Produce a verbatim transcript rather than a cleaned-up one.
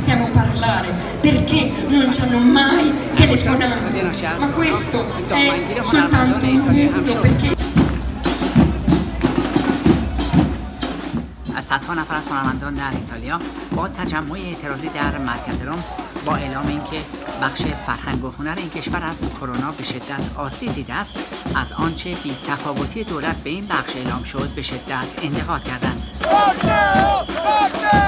possiamo parlare, perché non ci hanno mai telefonato, ma questo è soltanto un punto, perché از صدها نفر از هنرمندان در ایتالیا با تجمع اعتراضی در مرکز روم با اعلام اینکه بخش فرهنگ و هنر این کشور از کرونا به شدت آسیب دیده است، از آنچه بی تفاوتی دولت به این بخش اعلام شد به شدت انتقاد کردند.